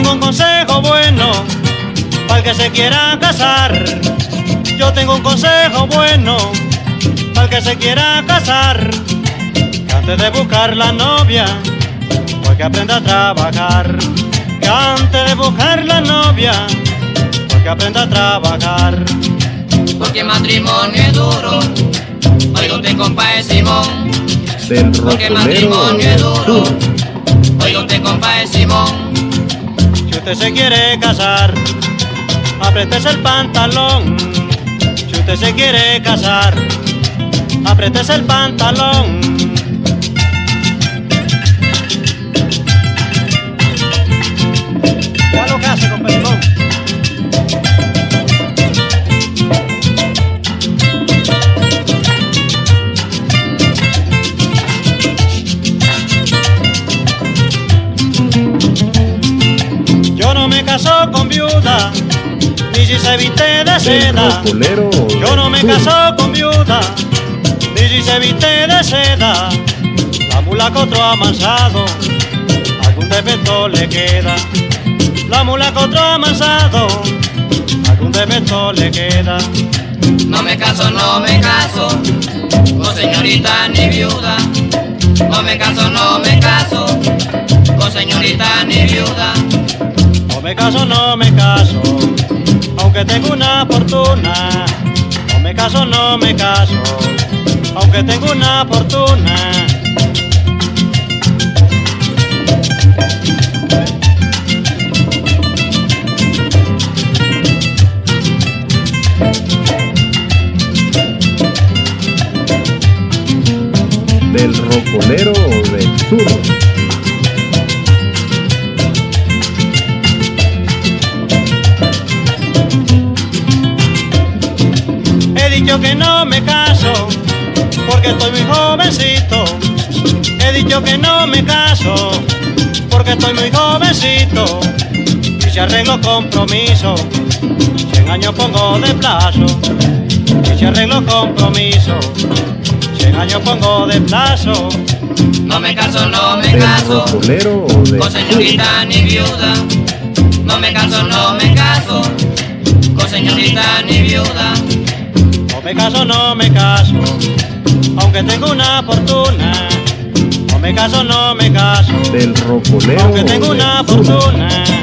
tengo un consejo bueno para el que se quiera casar. Yo tengo un consejo bueno para el que se quiera casar. Que antes de buscar la novia, pues que aprenda a trabajar. Que antes de buscar la novia, pues que aprenda a trabajar. Porque matrimonio es duro, oiga usted compadre Simón. Porque matrimonio es duro, oiga usted compadre Simón. Si usted se quiere casar, apriétese el pantalón. Si usted se quiere casar, apriétese el pantalón. Ya lo que hace, compadre. Yo no me caso con viuda, ni si se viste de seda. Yo no me caso con viuda, ni si se viste de seda. La mula que otro ha amansado, algún defecto le queda. La mula que otro ha amansado, algún defecto le queda. No me caso, no con señorita ni viuda. No me caso, con señorita ni viuda. No me caso, aunque tengo una fortuna. No me caso, aunque tengo una fortuna. Del rocolero del sur. He dicho que no me caso porque estoy muy jovencito. He dicho que no me caso porque estoy muy jovencito. Y si arreglo compromiso, 100 años pongo de plazo. Y si arreglo compromiso, 100 años pongo de plazo. No me caso, con señorita ni viuda. No me caso, con señorita ni viuda. No me caso, aunque tengo una fortuna. No me caso, Del rocolero aunque tengo una del sur. fortuna.